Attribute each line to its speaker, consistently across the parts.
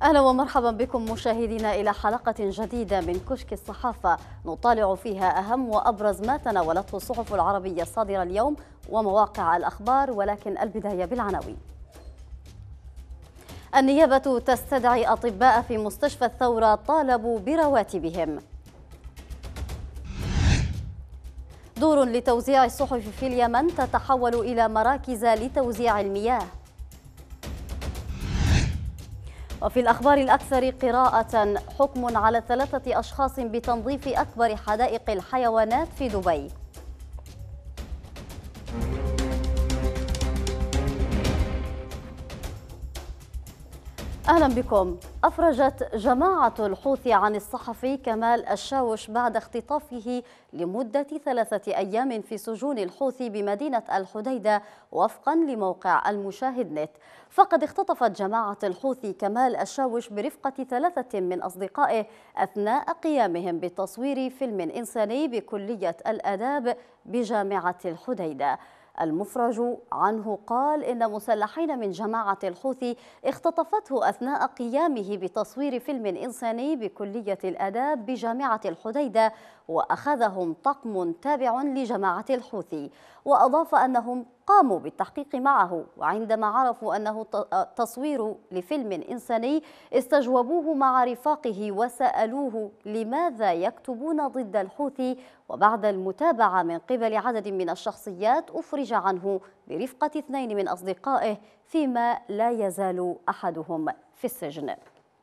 Speaker 1: أهلا ومرحبا بكم مشاهدينا إلى حلقة جديدة من كشك الصحافة نطالع فيها أهم وأبرز ما تناولته الصحف العربية الصادرة اليوم ومواقع الأخبار، ولكن البداية بالعناوين. النيابة تستدعي أطباء في مستشفى الثورة طالبوا برواتبهم. دور لتوزيع الصحف في اليمن تتحول إلى مراكز لتوزيع المياه. وفي الأخبار الأكثر قراءة، حكم على 3 أشخاص بتنظيف أكبر حدائق الحيوانات في دبي. أهلا بكم. أفرجت جماعة الحوثي عن الصحفي كمال الشاوش بعد اختطافه لمدة 3 أيام في سجون الحوثي بمدينة الحديدة وفقا لموقع المشاهد نت. فقد اختطفت جماعة الحوثي كمال الشاوش برفقة 3 من أصدقائه أثناء قيامهم بتصوير فيلم إنساني بكلية الآداب بجامعة الحديدة. المفرج عنه قال إن مسلحين من جماعة الحوثي اختطفته أثناء قيامه بتصوير فيلم إنساني بكلية الآداب بجامعة الحديدة، وأخذهم طقم تابع لجماعة الحوثي. وأضاف أنهم قاموا بالتحقيق معه، وعندما عرفوا أنه تصوير لفيلم إنساني استجوبوه مع رفاقه وسألوه لماذا يكتبون ضد الحوثي. وبعد المتابعة من قبل عدد من الشخصيات أفرج عنه برفقة 2 من أصدقائه، فيما لا يزال أحدهم في السجن.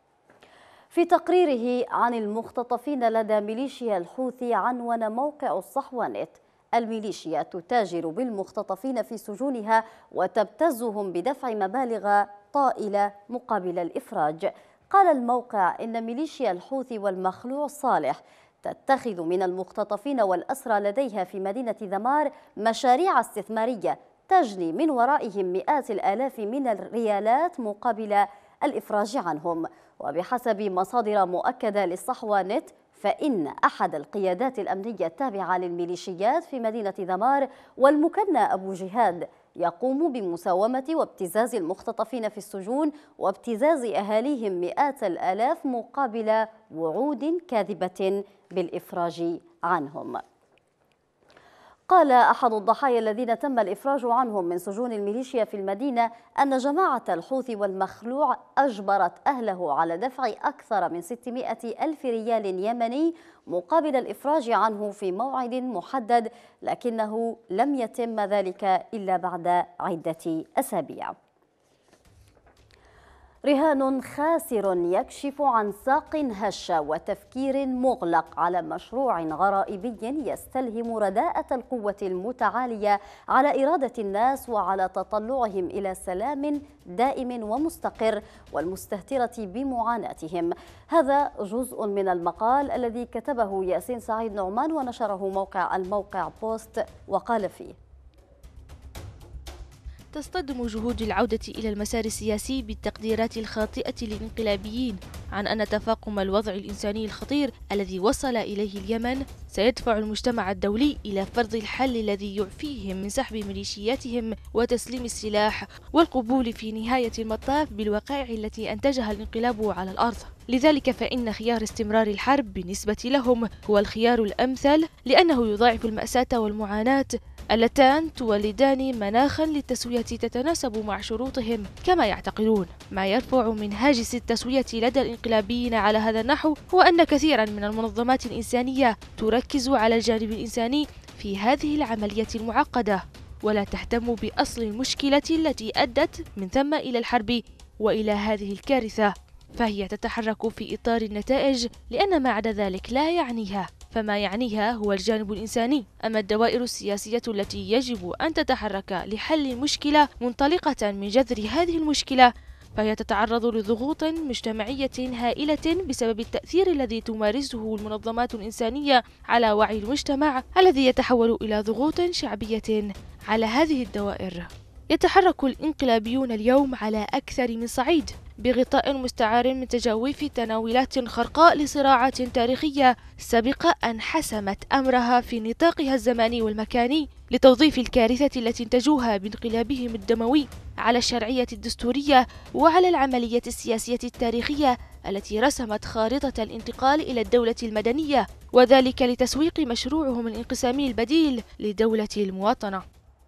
Speaker 1: في تقريره عن المختطفين لدى ميليشيا الحوثي عنون موقع الصحوة نت: الميليشيا تتاجر بالمختطفين في سجونها وتبتزهم بدفع مبالغ طائلة مقابل الإفراج. قال الموقع إن ميليشيا الحوثي والمخلوع صالح تتخذ من المختطفين والأسرى لديها في مدينة ذمار مشاريع استثمارية تجني من ورائهم مئات الآلاف من الريالات مقابل الإفراج عنهم. وبحسب مصادر مؤكدة للصحوة نت، فإن أحد القيادات الأمنية التابعة للميليشيات في مدينة ذمار والمكنى أبو جهاد يقوم بمساومة وابتزاز المختطفين في السجون وابتزاز أهاليهم مئات الآلاف مقابل وعود كاذبة بالإفراج عنهم. قال أحد الضحايا الذين تم الإفراج عنهم من سجون الميليشيا في المدينة أن جماعة الحوثي والمخلوع أجبرت أهله على دفع أكثر من 600 ألف ريال يمني مقابل الإفراج عنه في موعد محدد، لكنه لم يتم ذلك إلا بعد عدة أسابيع. رهان خاسر يكشف عن ساق هشة وتفكير مغلق على مشروع غرائبي يستلهم رداءة القوة المتعالية على إرادة الناس وعلى تطلعهم إلى سلام دائم ومستقر والمستهترة بمعاناتهم. هذا جزء من المقال الذي كتبه ياسين سعيد نعمان ونشره الموقع بوست، وقال فيه:
Speaker 2: تصطدم جهود العودة إلى المسار السياسي بالتقديرات الخاطئة للانقلابيين عن أن تفاقم الوضع الإنساني الخطير الذي وصل إليه اليمن سيدفع المجتمع الدولي إلى فرض الحل الذي يعفيهم من سحب ميليشياتهم وتسليم السلاح والقبول في نهاية المطاف بالوقائع التي أنتجها الانقلاب على الأرض. لذلك فإن خيار استمرار الحرب بالنسبة لهم هو الخيار الأمثل، لأنه يضاعف المأساة والمعاناة اللتان تولدان مناخا للتسوية تتناسب مع شروطهم كما يعتقدون. ما يرفع من هاجس التسوية لدى الانقلابيين على هذا النحو هو أن كثيرا من المنظمات الإنسانية تركز على الجانب الإنساني في هذه العملية المعقدة، ولا تهتم بأصل المشكلة التي أدت من ثم إلى الحرب وإلى هذه الكارثة، فهي تتحرك في إطار النتائج لأن ما عدا ذلك لا يعنيها، فما يعنيها هو الجانب الإنساني. أما الدوائر السياسية التي يجب أن تتحرك لحل المشكلة منطلقة من جذر هذه المشكلة فهي تتعرض لضغوط مجتمعية هائلة بسبب التأثير الذي تمارسه المنظمات الإنسانية على وعي المجتمع، الذي يتحول إلى ضغوط شعبية على هذه الدوائر. يتحرك الانقلابيون اليوم على أكثر من صعيد بغطاء مستعار من تجاويف تناولات خرقاء لصراعات تاريخية سبق أن حسمت أمرها في نطاقها الزماني والمكاني لتوظيف الكارثة التي انتجوها بانقلابهم الدموي على الشرعية الدستورية وعلى العملية السياسية التاريخية التي رسمت خارطة الانتقال إلى الدولة المدنية، وذلك لتسويق مشروعهم الانقسامي البديل لدولة المواطنة.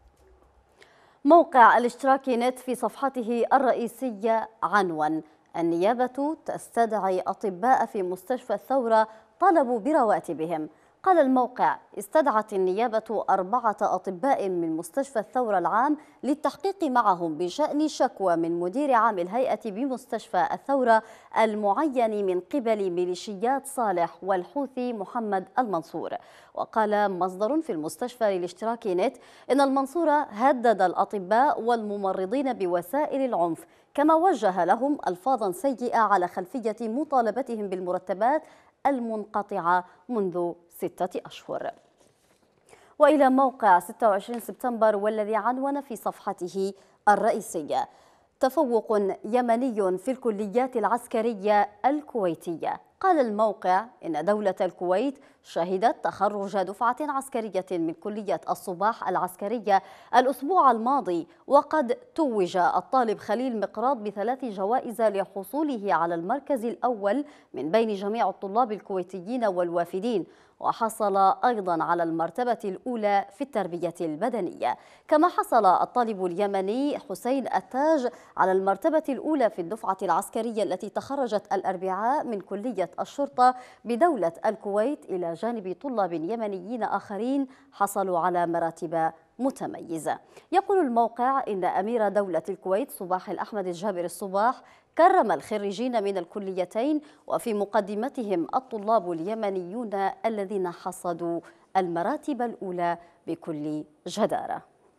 Speaker 1: موقع الاشتراكي نت في صفحته الرئيسية عنوان: النيابة تستدعي أطباء في مستشفى الثورة طالبوا برواتبهم. قال الموقع: استدعت النيابة 4 أطباء من مستشفى الثورة العام للتحقيق معهم بشأن شكوى من مدير عام الهيئة بمستشفى الثورة المعين من قبل ميليشيات صالح والحوثي محمد المنصور. وقال مصدر في المستشفى للاشتراكي نت إن المنصور هدد الأطباء والممرضين بوسائل العنف، كما وجه لهم ألفاظا سيئة على خلفية مطالبتهم بالمرتبات المنقطعة منذ 6 أشهر. وإلى موقع 26 سبتمبر والذي عنون في صفحته الرئيسية: تفوق يمني في الكليات العسكرية الكويتية. قال الموقع إن دولة الكويت شهدت تخرج دفعة عسكرية من كلية الصباح العسكرية الأسبوع الماضي، وقد توج الطالب خليل مقراض ب3 جوائز لحصوله على المركز الأول من بين جميع الطلاب الكويتيين والوافدين، وحصل أيضا على المرتبة الأولى في التربية البدنية. كما حصل الطالب اليمني حسين التاج على المرتبة الأولى في الدفعة العسكرية التي تخرجت الأربعاء من كلية الشرطة بدولة الكويت، إلى جانب طلاب يمنيين آخرين حصلوا على مراتب متميزة. يقول الموقع إن أمير دولة الكويت صباح الأحمد الجابر الصباح كرم الخريجين من الكليتين، وفي مقدمتهم الطلاب اليمنيون الذين حصدوا المراتب الأولى بكل جدارة.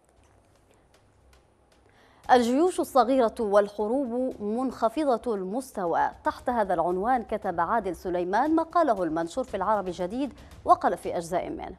Speaker 1: الجيوش الصغيرة والحروب منخفضة المستوى. تحت هذا العنوان كتب عادل سليمان مقاله المنشور في العربي الجديد، وقال في أجزاء منه: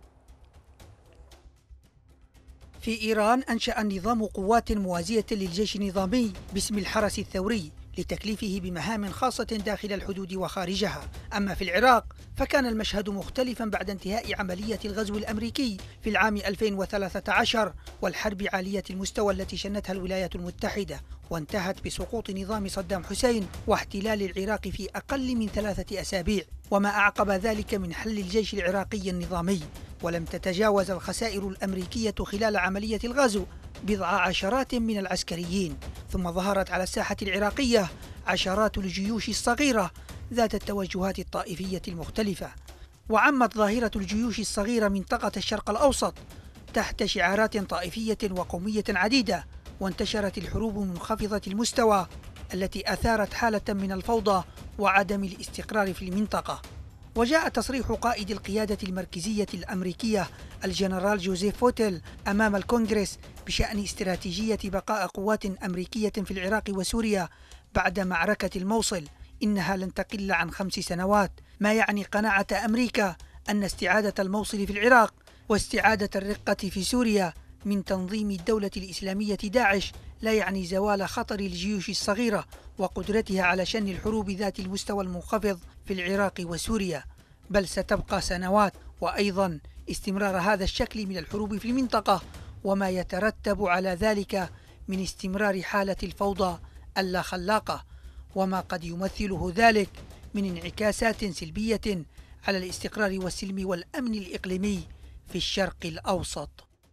Speaker 3: في إيران أنشأ النظام قوات موازية للجيش النظامي باسم الحرس الثوري لتكليفه بمهام خاصة داخل الحدود وخارجها. أما في العراق فكان المشهد مختلفا بعد انتهاء عملية الغزو الأمريكي في العام 2013 والحرب عالية المستوى التي شنتها الولايات المتحدة، وانتهت بسقوط نظام صدام حسين واحتلال العراق في أقل من 3 أسابيع، وما أعقب ذلك من حل الجيش العراقي النظامي. ولم تتجاوز الخسائر الأمريكية خلال عملية الغزو بضع عشرات من العسكريين، ثم ظهرت على الساحة العراقية عشرات الجيوش الصغيرة ذات التوجهات الطائفية المختلفة. وعمت ظاهرة الجيوش الصغيرة منطقة الشرق الأوسط تحت شعارات طائفية وقومية عديدة، وانتشرت الحروب منخفضة المستوى التي أثارت حالة من الفوضى وعدم الاستقرار في المنطقة. وجاء تصريح قائد القيادة المركزية الأمريكية الجنرال جوزيف فوتيل أمام الكونغرس بشأن استراتيجية بقاء قوات أمريكية في العراق وسوريا بعد معركة الموصل إنها لن تقل عن 5 سنوات، ما يعني قناعة أمريكا أن استعادة الموصل في العراق واستعادة الرقة في سوريا من تنظيم الدولة الإسلامية داعش لا يعني زوال خطر الجيوش الصغيرة وقدرتها على شن الحروب ذات المستوى المنخفض في العراق وسوريا، بل ستبقى سنوات، وأيضا استمرار هذا الشكل من الحروب في المنطقة وما يترتب على ذلك من استمرار حالة الفوضى اللا خلاقة، وما قد يمثله ذلك من انعكاسات سلبية على الاستقرار والسلم والأمن الإقليمي في الشرق الأوسط.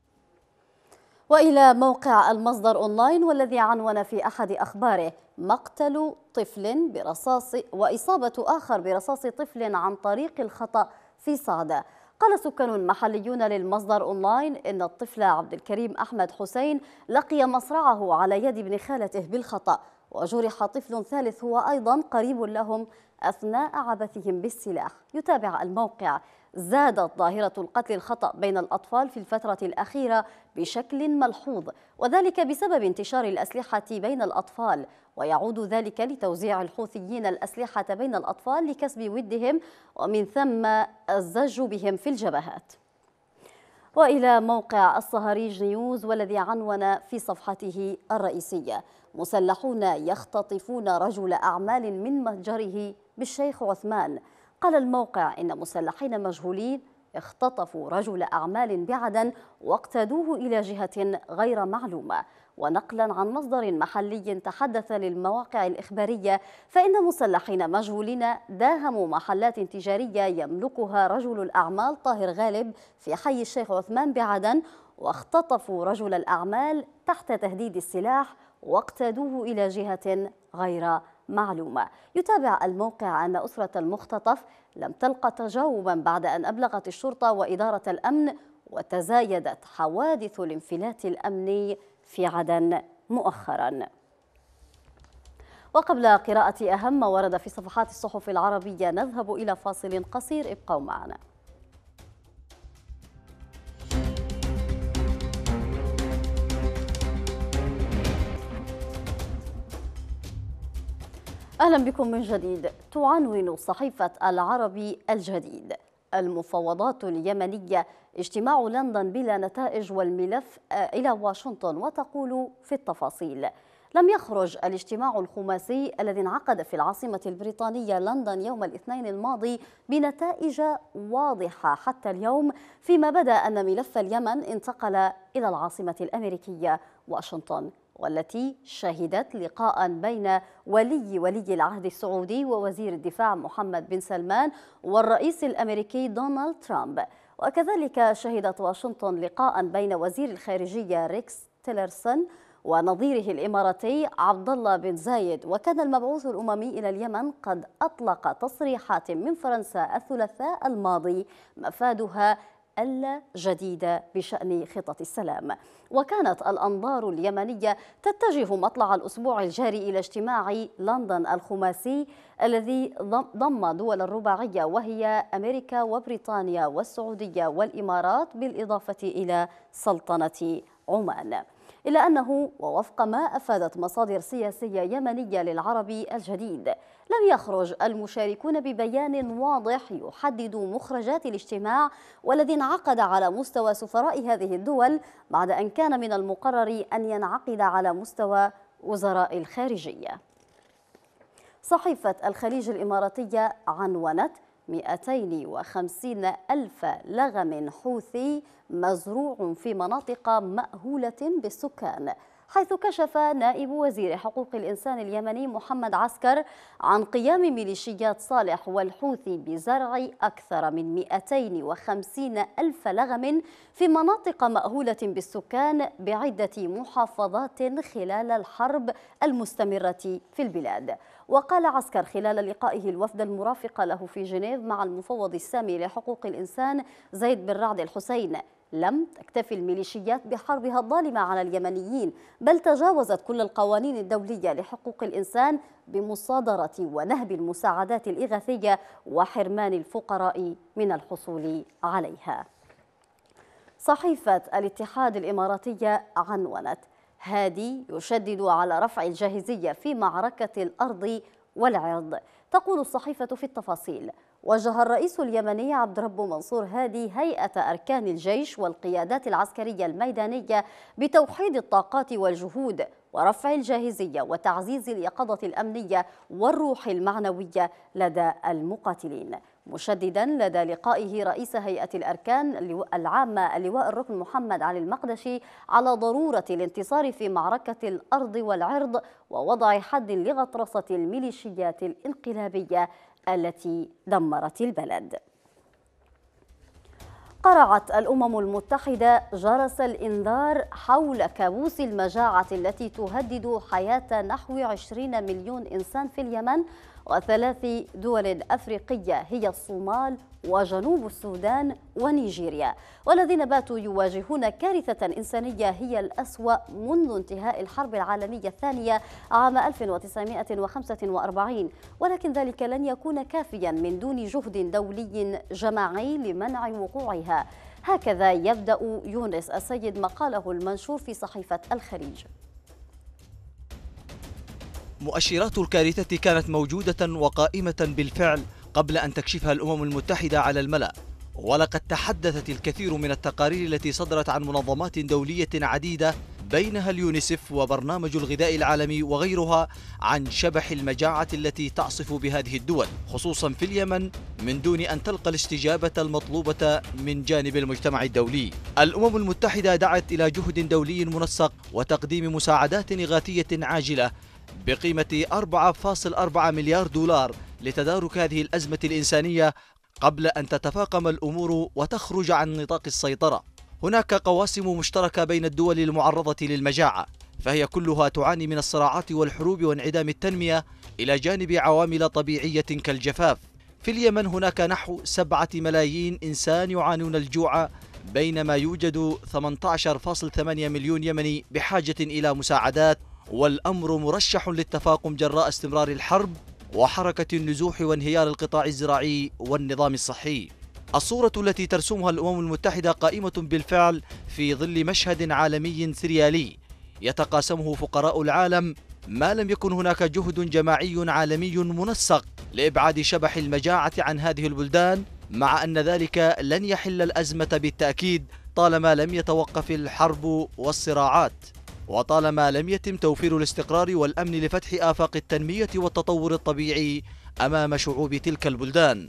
Speaker 1: وإلى موقع المصدر أونلاين والذي عنون في أحد أخباره: مقتل طفل برصاص وإصابة آخر برصاص طفل عن طريق الخطأ في صعدة. قال سكان محليون للمصدر أونلاين إن الطفل عبد الكريم أحمد حسين لقي مصرعه على يد ابن خالته بالخطأ، وجرح طفل ثالث هو أيضا قريب لهم أثناء عبثهم بالسلاح. يتابع الموقع: زادت ظاهرة القتل الخطأ بين الأطفال في الفترة الأخيرة بشكل ملحوظ، وذلك بسبب انتشار الأسلحة بين الأطفال، ويعود ذلك لتوزيع الحوثيين الأسلحة بين الأطفال لكسب ودهم ومن ثم الزج بهم في الجبهات. وإلى موقع الصهاريج نيوز والذي عنون في صفحته الرئيسية: مسلحون يختطفون رجل أعمال من متجره بالشيخ عثمان. قال الموقع إن مسلحين مجهولين اختطفوا رجل أعمال بعدن واقتادوه إلى جهة غير معلومة، ونقلا عن مصدر محلي تحدث للمواقع الإخبارية فإن مسلحين مجهولين داهموا محلات تجارية يملكها رجل الأعمال طاهر غالب في حي الشيخ عثمان بعدن، واختطفوا رجل الأعمال تحت تهديد السلاح واقتادوه إلى جهة غير معلومة. يتابع الموقع أن أسرة المختطف لم تلقى تجاوبا بعد أن أبلغت الشرطة وإدارة الأمن، وتزايدت حوادث الانفلات الأمني في عدن مؤخرا. وقبل قراءة أهم ما ورد في صفحات الصحف العربية نذهب إلى فاصل قصير، ابقوا معنا. أهلا بكم من جديد. تعنون صحيفة العربي الجديد: المفاوضات اليمنية، اجتماع لندن بلا نتائج والملف إلى واشنطن. وتقول في التفاصيل: لم يخرج الاجتماع الخماسي الذي انعقد في العاصمة البريطانية لندن يوم الاثنين الماضي بنتائج واضحة حتى اليوم، فيما بدا أن ملف اليمن انتقل إلى العاصمة الأمريكية واشنطن، والتي شهدت لقاء بين ولي العهد السعودي ووزير الدفاع محمد بن سلمان والرئيس الأمريكي دونالد ترامب. وكذلك شهدت واشنطن لقاء بين وزير الخارجية ريكس تيلرسون ونظيره الإماراتي عبد الله بن زايد. وكان المبعوث الأممي إلى اليمن قد أطلق تصريحات من فرنسا الثلاثاء الماضي مفادها ألا جديد بشأن خطة السلام. وكانت الأنظار اليمنية تتجه مطلع الأسبوع الجاري إلى اجتماع لندن الخماسي الذي ضم دول الرباعية وهي أمريكا وبريطانيا والسعودية والإمارات بالإضافة إلى سلطنة عمان. إلا أنه ووفق ما أفادت مصادر سياسية يمنية للعربي الجديد لم يخرج المشاركون ببيان واضح يحدد مخرجات الاجتماع والذي انعقد على مستوى سفراء هذه الدول، بعد أن كان من المقرر أن ينعقد على مستوى وزراء الخارجية. صحيفة الخليج الإماراتية عنونت: 250 ألف لغم حوثي مزروع في مناطق مأهولة بالسكان، حيث كشف نائب وزير حقوق الإنسان اليمني محمد عسكر عن قيام ميليشيات صالح والحوثي بزرع أكثر من 250 ألف لغم في مناطق مأهولة بالسكان بعدة محافظات خلال الحرب المستمرة في البلاد. وقال عسكر خلال لقائه الوفد المرافق له في جنيف مع المفوض السامي لحقوق الإنسان زيد بن رعد الحسين: لم تكتفي الميليشيات بحربها الظالمة على اليمنيين، بل تجاوزت كل القوانين الدولية لحقوق الإنسان بمصادرة ونهب المساعدات الإغاثية وحرمان الفقراء من الحصول عليها. صحيفة الاتحاد الإماراتية عنونت: هادي يشدد على رفع الجاهزية في معركة الأرض والعرض. تقول الصحيفة في التفاصيل: وجه الرئيس اليمني عبد ربه منصور هادي هيئة أركان الجيش والقيادات العسكرية الميدانية بتوحيد الطاقات والجهود ورفع الجاهزية وتعزيز اليقظة الأمنية والروح المعنوية لدى المقاتلين، مشددا لدى لقائه رئيس هيئة الأركان العامة اللواء الركن محمد علي المقدشي على ضرورة الانتصار في معركة الأرض والعرض ووضع حد لغطرسة الميليشيات الانقلابية التي دمرت البلد. قرعت الأمم المتحدة جرس الإنذار حول كابوس المجاعة التي تهدد حياة نحو 20 مليون إنسان في اليمن وثلاث دول أفريقية هي الصومال وجنوب السودان ونيجيريا، والذين باتوا يواجهون كارثة إنسانية هي الأسوأ منذ انتهاء الحرب العالمية الثانية عام 1945. ولكن ذلك لن يكون كافيا من دون جهد دولي جماعي لمنع وقوعها. هكذا يبدأ يونس السيد مقاله المنشور في صحيفة الخليج:
Speaker 4: مؤشرات الكارثة كانت موجودة وقائمة بالفعل قبل أن تكشفها الأمم المتحدة على الملأ، ولقد تحدثت الكثير من التقارير التي صدرت عن منظمات دولية عديدة بينها اليونيسف وبرنامج الغذاء العالمي وغيرها عن شبح المجاعة التي تعصف بهذه الدول، خصوصا في اليمن، من دون أن تلقى الاستجابة المطلوبة من جانب المجتمع الدولي. الأمم المتحدة دعت إلى جهد دولي منسق وتقديم مساعدات إغاثية عاجلة بقيمة 4.4 مليار دولار لتدارك هذه الأزمة الإنسانية قبل أن تتفاقم الأمور وتخرج عن نطاق السيطرة. هناك قواسم مشتركة بين الدول المعرضة للمجاعة، فهي كلها تعاني من الصراعات والحروب وانعدام التنمية إلى جانب عوامل طبيعية كالجفاف. في اليمن هناك نحو 7 ملايين إنسان يعانون الجوع، بينما يوجد 18.8 مليون يمني بحاجة إلى مساعدات، والأمر مرشح للتفاقم جراء استمرار الحرب وحركة النزوح وانهيار القطاع الزراعي والنظام الصحي. الصورة التي ترسمها الأمم المتحدة قائمة بالفعل في ظل مشهد عالمي سريالي يتقاسمه فقراء العالم، ما لم يكن هناك جهد جماعي عالمي منسق لإبعاد شبح المجاعة عن هذه البلدان، مع أن ذلك لن يحل الأزمة بالتأكيد طالما لم يتوقف الحرب والصراعات، وطالما لم يتم توفير الاستقرار والأمن لفتح آفاق التنمية والتطور الطبيعي أمام شعوب تلك البلدان.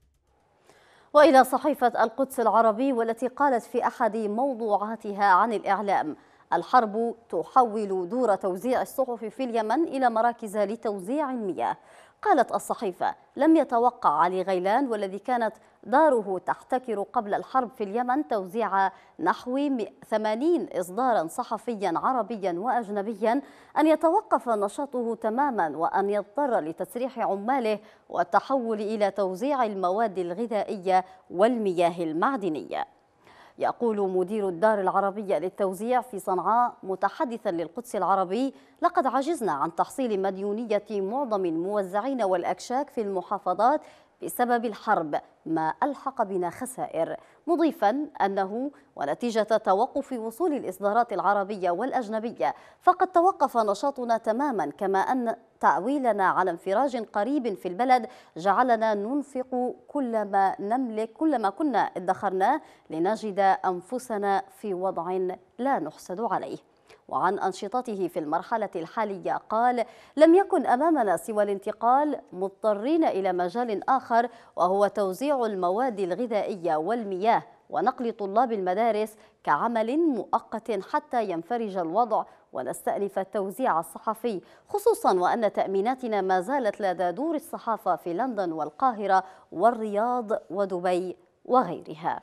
Speaker 1: وإلى صحيفة القدس العربي، والتي قالت في أحد موضوعاتها عن الإعلام: الحرب تحول دور توزيع الصحف في اليمن إلى مراكز لتوزيع المياه. قالت الصحيفة: لم يتوقع علي غيلان، والذي كانت داره تحتكر قبل الحرب في اليمن توزيع نحو 80 إصدارا صحفيا عربيا وأجنبيا، أن يتوقف نشاطه تماما وأن يضطر لتسريح عماله والتحول إلى توزيع المواد الغذائية والمياه المعدنية. يقول مدير الدار العربية للتوزيع في صنعاء متحدثا للقدس العربي: لقد عجزنا عن تحصيل مديونية معظم الموزعين والأكشاك في المحافظات بسبب الحرب، ما ألحق بنا خسائر، مضيفا أنه ونتيجة توقف وصول الإصدارات العربية والأجنبية فقد توقف نشاطنا تماما، كما أن تعويلنا على انفراج قريب في البلد جعلنا ننفق كل ما نملك، كل ما كنا ادخرناه، لنجد أنفسنا في وضع لا نحسد عليه. وعن أنشطته في المرحلة الحالية قال: لم يكن أمامنا سوى الانتقال مضطرين إلى مجال آخر، وهو توزيع المواد الغذائية والمياه ونقل طلاب المدارس كعمل مؤقت حتى ينفرج الوضع ونستأنف التوزيع الصحفي، خصوصا وأن تأميناتنا ما زالت لدى دور الصحافة في لندن والقاهرة والرياض ودبي وغيرها.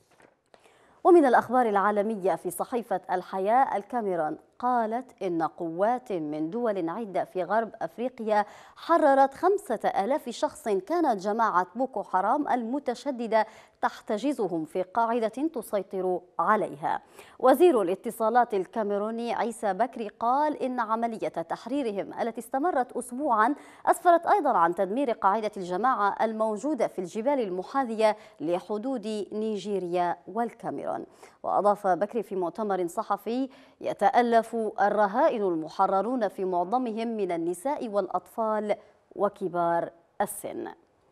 Speaker 1: ومن الأخبار العالمية في صحيفة الحياة، الكاميرون قالت إن قوات من دول عدة في غرب أفريقيا حررت 5000 شخص كانت جماعة بوكو حرام المتشددة تحتجزهم في قاعدة تسيطر عليها. وزير الاتصالات الكاميروني عيسى بكري قال إن عملية تحريرهم التي استمرت أسبوعا أسفرت أيضا عن تدمير قاعدة الجماعة الموجودة في الجبال المحاذية لحدود نيجيريا والكاميرون. وأضاف بكري في مؤتمر صحفي: يتألف الرهائن المحررون في معظمهم من النساء والأطفال وكبار السن.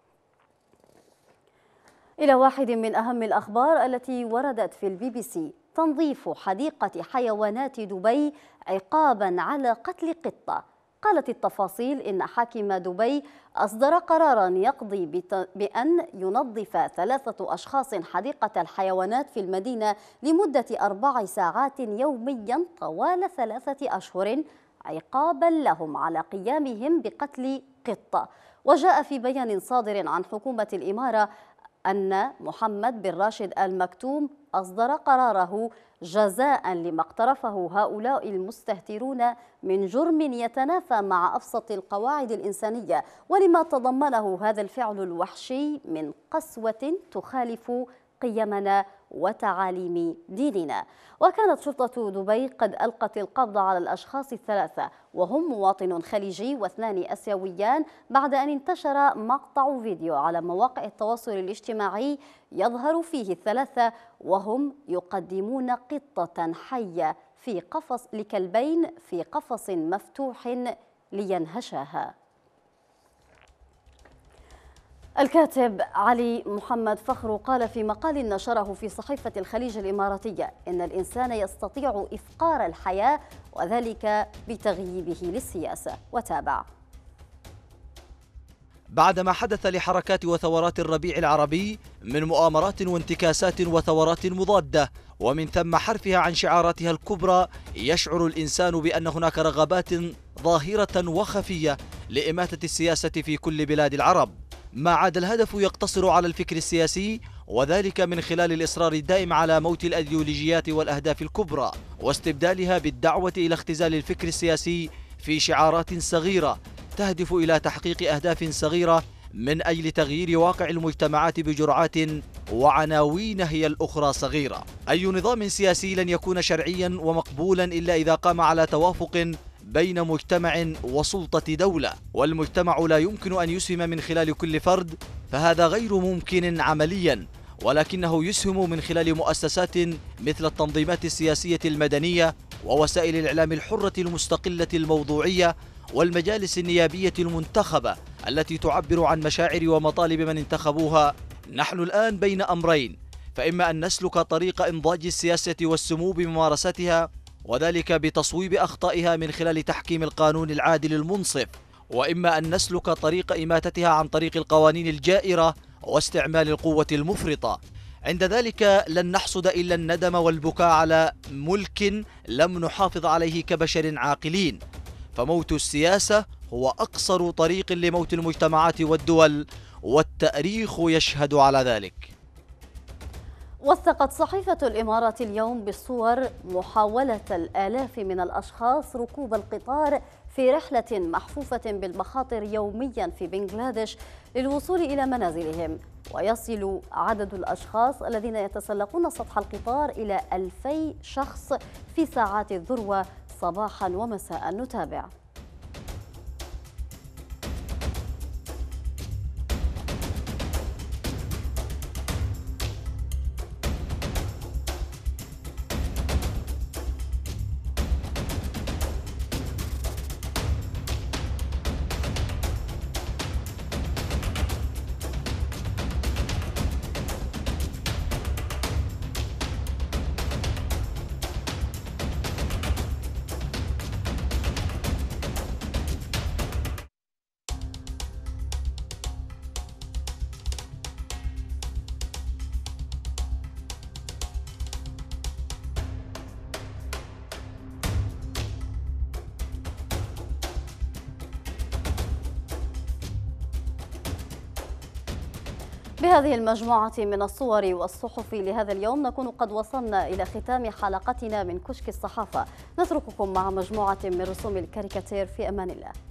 Speaker 1: إلى واحد من أهم الأخبار التي وردت في BBC: تنظيف حديقة حيوانات دبي عقابا على قتل قطة. قالت التفاصيل إن حاكم دبي أصدر قرارا يقضي بأن ينظف 3 أشخاص حديقة الحيوانات في المدينة لمدة 4 ساعات يوميا طوال 3 أشهر عقابا لهم على قيامهم بقتل قطة. وجاء في بيان صادر عن حكومة الإمارة أن محمد بن راشد آل مكتوم أصدر قراره جزاء لما اقترفه هؤلاء المستهترون من جرم يتنافى مع أبسط القواعد الإنسانية، ولما تضمنه هذا الفعل الوحشي من قسوة تخالف قيمنا وتعاليم ديننا. وكانت شرطة دبي قد ألقت القبض على الأشخاص ال3، وهم مواطن خليجي و2 أسيويان، بعد أن انتشر مقطع فيديو على مواقع التواصل الاجتماعي يظهر فيه ال3 وهم يقدمون قطة حية في قفص لكلبين في قفص مفتوح لينهشاها. الكاتب علي محمد فخر قال في مقال نشره في صحيفة الخليج الإماراتية إن الإنسان يستطيع إفقار الحياة وذلك بتغييبه للسياسة. وتابع:
Speaker 4: بعدما حدث لحركات وثورات الربيع العربي من مؤامرات وانتكاسات وثورات مضادة، ومن ثم حرفها عن شعاراتها الكبرى، يشعر الإنسان بأن هناك رغبات ظاهرة وخفية لإماتة السياسة في كل بلاد العرب، ما عاد الهدف يقتصر على الفكر السياسي، وذلك من خلال الإصرار الدائم على موت الأيديولوجيات والأهداف الكبرى واستبدالها بالدعوة إلى اختزال الفكر السياسي في شعارات صغيرة تهدف إلى تحقيق أهداف صغيرة من أجل تغيير واقع المجتمعات بجرعات وعناوين هي الأخرى صغيرة. أي نظام سياسي لن يكون شرعيا ومقبولا إلا إذا قام على توافق بين مجتمع وسلطة دولة، والمجتمع لا يمكن أن يسهم من خلال كل فرد، فهذا غير ممكن عمليا، ولكنه يسهم من خلال مؤسسات مثل التنظيمات السياسية المدنية ووسائل الإعلام الحرة المستقلة الموضوعية والمجالس النيابية المنتخبة التي تعبر عن مشاعر ومطالب من انتخبوها. نحن الآن بين أمرين، فإما أن نسلك طريق إنضاج السياسة والسمو بممارستها، وذلك بتصويب أخطائها من خلال تحكيم القانون العادل المنصف، وإما أن نسلك طريق إماتتها عن طريق القوانين الجائرة واستعمال القوة المفرطة. عند ذلك لن نحصد إلا الندم والبكاء على ملك لم نحافظ عليه كبشر عاقلين، فموت السياسة هو أقصر طريق لموت المجتمعات والدول، والتاريخ يشهد على ذلك.
Speaker 1: وثقت صحيفة الإمارات اليوم بالصور محاولة الآلاف من الأشخاص ركوب القطار في رحلة محفوفة بالمخاطر يوميا في بنغلاديش للوصول إلى منازلهم، ويصل عدد الأشخاص الذين يتسلقون سطح القطار إلى 2000 شخص في ساعات الذروة صباحا ومساء. نتابع: بهذه المجموعة من الصور والصحف لهذا اليوم نكون قد وصلنا إلى ختام حلقتنا من كشك الصحافة. نترككم مع مجموعة من رسوم الكاريكاتير. في أمان الله.